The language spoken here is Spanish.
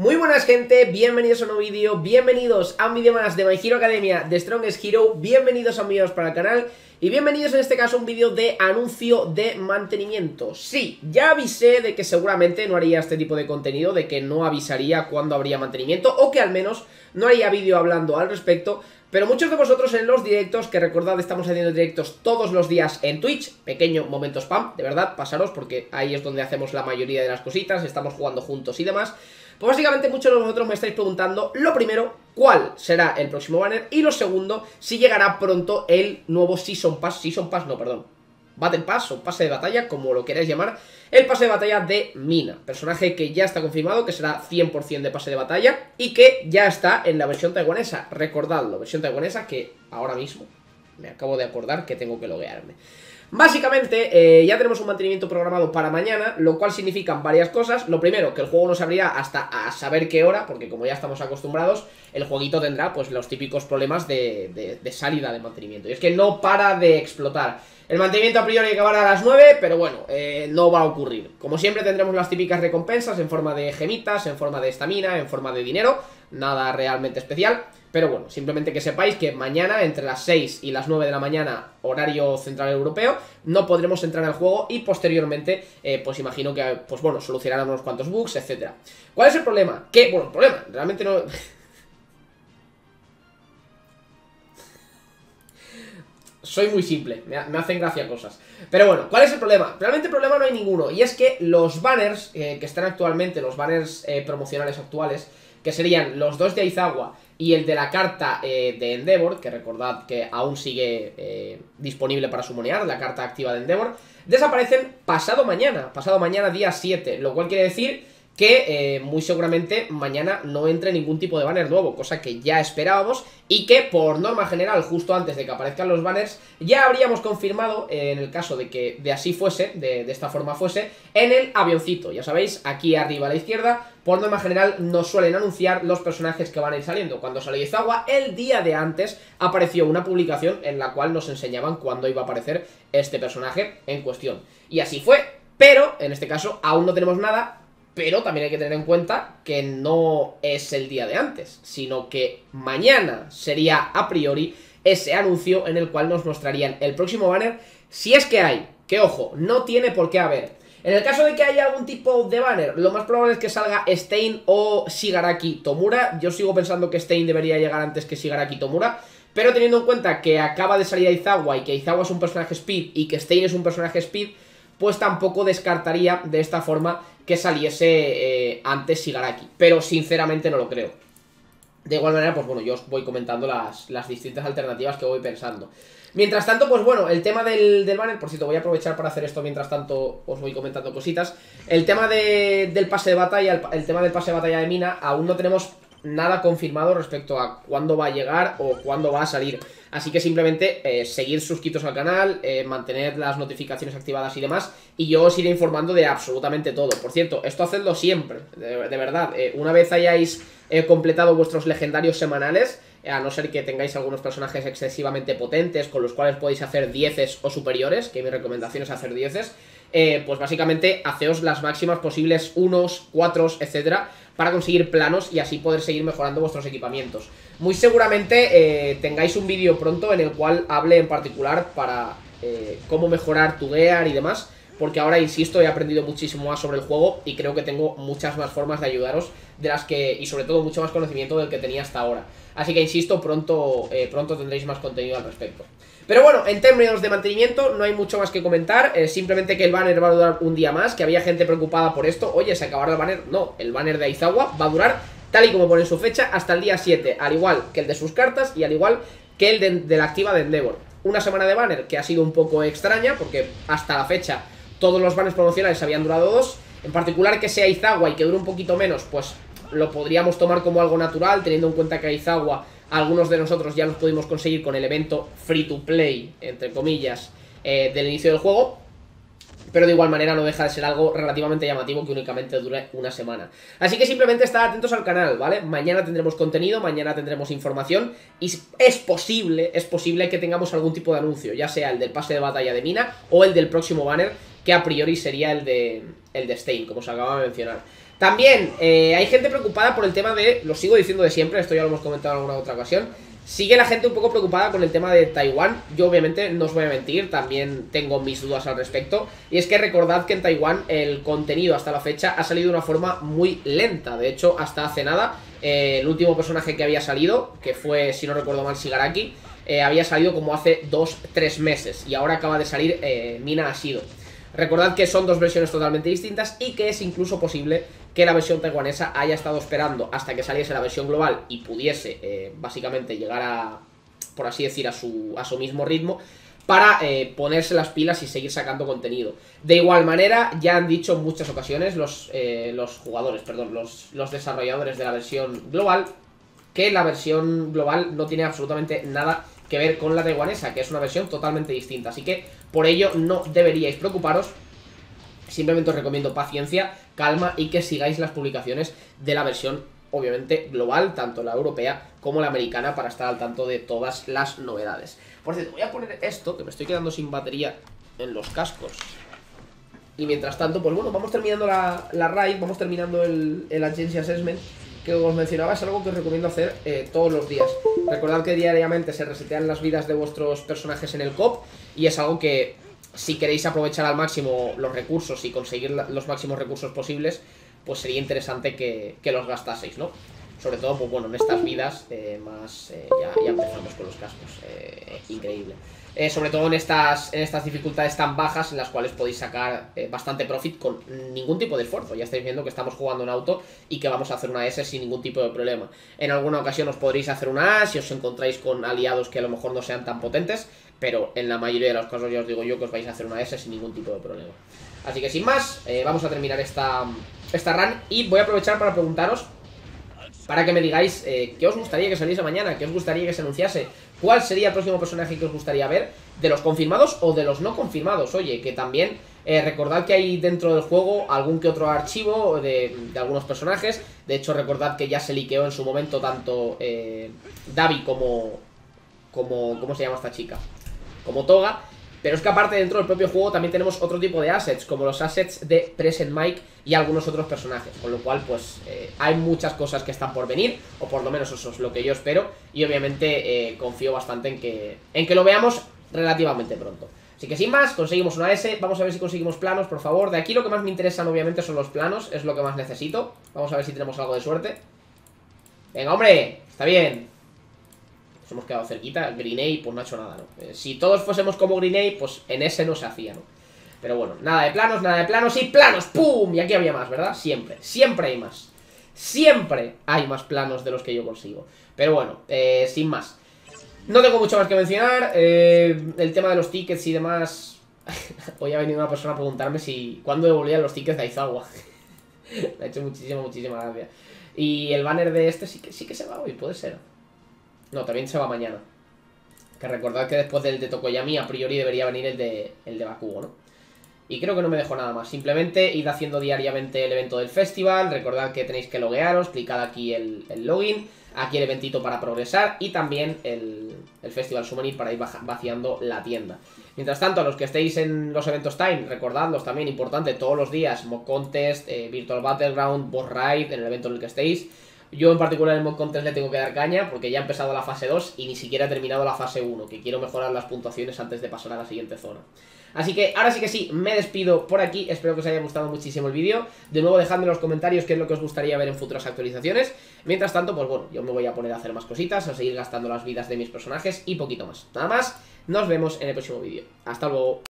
Muy buenas gente, bienvenidos a un nuevo vídeo, bienvenidos a un vídeo más de My Hero Academia de Strongest Hero, bienvenidos amigos para el canal y bienvenidos en este caso a un vídeo de anuncio de mantenimiento. Sí, ya avisé de que seguramente no haría este tipo de contenido, de que no avisaría cuándo habría mantenimiento o que al menos no haría vídeo hablando al respecto. Pero muchos de vosotros en los directos, que recordad estamos haciendo directos todos los días en Twitch, pequeño momento spam, de verdad, pasaros porque ahí es donde hacemos la mayoría de las cositas, estamos jugando juntos y demás. Pues básicamente muchos de vosotros me estáis preguntando, lo primero, ¿cuál será el próximo banner? Y lo segundo, si llegará pronto el nuevo Battle Pass o pase de batalla, como lo queráis llamar, el pase de batalla de Mina, personaje que ya está confirmado que será 100% de pase de batalla y que ya está en la versión taiwanesa. Recordadlo, versión taiwanesa que ahora mismo me acabo de acordar que tengo que loguearme. Básicamente, ya tenemos un mantenimiento programado para mañana, lo cual significan varias cosas. Lo primero, que el juego no se abrirá hasta a saber qué hora, porque como ya estamos acostumbrados, el jueguito tendrá pues los típicos problemas de salida de mantenimiento. Y es que no para de explotar. El mantenimiento a priori acabará a las 9, pero bueno, no va a ocurrir. Como siempre tendremos las típicas recompensas en forma de gemitas, en forma de estamina, en forma de dinero. Nada realmente especial. Pero bueno, simplemente que sepáis que mañana, entre las 6 y las 9 de la mañana, horario central europeo, no podremos entrar al juego y posteriormente, pues imagino que, pues bueno, solucionarán unos cuantos bugs, etcétera. ¿Cuál es el problema? Que, bueno, el problema, realmente no... Soy muy simple, me hacen gracia cosas. Pero bueno, ¿cuál es el problema? Realmente el problema no hay ninguno. Y es que los banners que están actualmente, los banners promocionales actuales, que serían los dos de Aizawa y el de la carta de Endeavor, que recordad que aún sigue disponible para sumonear, la carta activa de Endeavor, desaparecen pasado mañana día 7, lo cual quiere decir que muy seguramente mañana no entre ningún tipo de banner nuevo, cosa que ya esperábamos y que por norma general, justo antes de que aparezcan los banners, ya habríamos confirmado, en el caso de que de así fuese, de esta forma fuese, en el avioncito. Ya sabéis, aquí arriba a la izquierda, por norma general nos suelen anunciar los personajes que van a ir saliendo. Cuando salió Aizawa, el día de antes apareció una publicación en la cual nos enseñaban cuándo iba a aparecer este personaje en cuestión. Y así fue, pero en este caso aún no tenemos nada. Pero también hay que tener en cuenta que no es el día de antes, sino que mañana sería a priori ese anuncio en el cual nos mostrarían el próximo banner, si es que hay, que ojo, no tiene por qué haber. En el caso de que haya algún tipo de banner, lo más probable es que salga Stein o Shigaraki Tomura. Yo sigo pensando que Stein debería llegar antes que Shigaraki Tomura, pero teniendo en cuenta que acaba de salir Aizawa y que Aizawa es un personaje Speed y que Stein es un personaje Speed, pues tampoco descartaría de esta forma que saliese antes Shigaraki, pero sinceramente no lo creo. De igual manera, pues bueno, yo os voy comentando las distintas alternativas que voy pensando. Mientras tanto, pues bueno, el tema del banner, por cierto, voy a aprovechar para hacer esto mientras tanto os voy comentando cositas. El tema del pase de batalla, el tema del pase de batalla de Mina, aún no tenemos nada confirmado respecto a cuándo va a llegar o cuándo va a salir. Así que simplemente seguir suscritos al canal, mantener las notificaciones activadas y demás, y yo os iré informando de absolutamente todo. Por cierto, esto hacedlo siempre, de verdad. Una vez hayáis completado vuestros legendarios semanales, a no ser que tengáis algunos personajes excesivamente potentes con los cuales podéis hacer 10 o superiores, que mi recomendación es hacer 10, pues básicamente haceos las máximas posibles, 1, 4, etcétera, para conseguir planos y así poder seguir mejorando vuestros equipamientos. Muy seguramente tengáis un vídeo pronto en el cual hable en particular para cómo mejorar tu gear y demás, porque ahora, insisto, he aprendido muchísimo más sobre el juego y creo que tengo muchas más formas de ayudaros de las que, y sobre todo mucho más conocimiento del que tenía hasta ahora. Así que, insisto, pronto tendréis más contenido al respecto. Pero bueno, en términos de mantenimiento no hay mucho más que comentar, simplemente que el banner va a durar un día más, que había gente preocupada por esto. Oye, ¿se acabará el banner? No, el banner de Aizawa va a durar, tal y como pone su fecha, hasta el día 7, al igual que el de sus cartas y al igual que el de la activa de Endeavor. Una semana de banner que ha sido un poco extraña, porque hasta la fecha todos los banners promocionales habían durado 2, en particular que sea Aizawa y que dure un poquito menos, pues lo podríamos tomar como algo natural, teniendo en cuenta que Aizawa algunos de nosotros ya los pudimos conseguir con el evento free to play, entre comillas, del inicio del juego. Pero de igual manera no deja de ser algo relativamente llamativo que únicamente dure una semana. Así que simplemente estad atentos al canal, ¿vale? Mañana tendremos contenido, mañana tendremos información y es posible que tengamos algún tipo de anuncio, ya sea el del pase de batalla de Mina o el del próximo banner, que a priori sería el de Stein, como os acaba de mencionar. También hay gente preocupada por el tema de, lo sigo diciendo de siempre, esto ya lo hemos comentado en alguna otra ocasión, sigue la gente un poco preocupada con el tema de Taiwán. Yo obviamente no os voy a mentir, también tengo mis dudas al respecto. Y es que recordad que en Taiwán el contenido hasta la fecha ha salido de una forma muy lenta. De hecho, hasta hace nada, el último personaje que había salido, que fue, si no recuerdo mal, Shigaraki, había salido como hace 2-3 meses. Y ahora acaba de salir Mina Ashido. Recordad que son dos versiones totalmente distintas y que es incluso posible que la versión taiwanesa haya estado esperando hasta que saliese la versión global y pudiese básicamente llegar a, por así decir, a su mismo ritmo para ponerse las pilas y seguir sacando contenido. De igual manera, ya han dicho en muchas ocasiones los desarrolladores de la versión global que la versión global no tiene absolutamente nada que ver con la taiwanesa, que es una versión totalmente distinta. Así que por ello no deberíais preocuparos. Simplemente os recomiendo paciencia, calma y que sigáis las publicaciones de la versión, obviamente, global, tanto la europea como la americana, para estar al tanto de todas las novedades. Por cierto, voy a poner esto, que me estoy quedando sin batería en los cascos. Y mientras tanto, pues bueno, vamos terminando la raid, vamos terminando el Agency Assessment, que os mencionaba, es algo que os recomiendo hacer todos los días. Recordad que diariamente se resetean las vidas de vuestros personajes en el COP, y es algo que, si queréis aprovechar al máximo los recursos y conseguir los máximos recursos posibles, pues sería interesante que los gastaseis, ¿no? Sobre todo, pues bueno, en estas vidas ya empezamos con los cascos. Increíble. Sobre todo en estas dificultades tan bajas, en las cuales podéis sacar bastante profit con ningún tipo de esfuerzo. Ya estáis viendo que estamos jugando un auto y que vamos a hacer una S sin ningún tipo de problema. En alguna ocasión os podréis hacer una A si os encontráis con aliados que a lo mejor no sean tan potentes, pero en la mayoría de los casos ya os digo yo que os vais a hacer una S sin ningún tipo de problema. Así que sin más, vamos a terminar esta run y voy a aprovechar para preguntaros, para que me digáis qué os gustaría que saliese mañana, qué os gustaría que se anunciase, cuál sería el próximo personaje que os gustaría ver, de los confirmados o de los no confirmados. Oye, que también recordad que hay dentro del juego algún que otro archivo de algunos personajes. De hecho, recordad que ya se liqueó en su momento tanto Davi como ¿cómo se llama esta chica? Como Toga. Pero es que aparte dentro del propio juego también tenemos otro tipo de assets, como los assets de Present Mic y algunos otros personajes. Con lo cual, pues, hay muchas cosas que están por venir, o por lo menos eso es lo que yo espero. Y obviamente confío bastante en que lo veamos relativamente pronto. Así que sin más, conseguimos una S. Vamos a ver si conseguimos planos, por favor. De aquí lo que más me interesan obviamente son los planos, es lo que más necesito. Vamos a ver si tenemos algo de suerte. Venga, hombre, está bien. Nos hemos quedado cerquita. Greenay, pues no ha hecho nada, ¿no? Si todos fuésemos como Greenay, pues en ese no se hacía, ¿no? Pero bueno, nada de planos y planos. ¡Pum! Y aquí había más, ¿verdad? Siempre, siempre hay más. Siempre hay más planos de los que yo consigo. Pero bueno, sin más. No tengo mucho más que mencionar. El tema de los tickets y demás. Hoy ha venido una persona a preguntarme si cuándo devolvían los tickets de Aizawa. Me ha hecho muchísima gracia. Y el banner de este sí que se va hoy, puede ser. No, también se va mañana. Que recordad que después del de Tokoyami a priori debería venir el de Bakugo, ¿no? Y creo que no me dejo nada más. Simplemente id haciendo diariamente el evento del festival. Recordad que tenéis que loguearos. Clicad aquí el login. Aquí el eventito para progresar. Y también el Festival Souvenir para ir vaciando la tienda. Mientras tanto, a los que estéis en los eventos time, recordadlos también, importante, todos los días. Mock Contest, Virtual Battleground, Boss Ride, en el evento en el que estéis. Yo en particular en el Mock Contest le tengo que dar caña porque ya he empezado la fase 2 y ni siquiera he terminado la fase 1, que quiero mejorar las puntuaciones antes de pasar a la siguiente zona. Así que ahora sí que sí, me despido por aquí, espero que os haya gustado muchísimo el vídeo. De nuevo dejadme en los comentarios qué es lo que os gustaría ver en futuras actualizaciones. Mientras tanto, pues bueno, yo me voy a poner a hacer más cositas, a seguir gastando las vidas de mis personajes y poquito más. Nada más, nos vemos en el próximo vídeo. Hasta luego.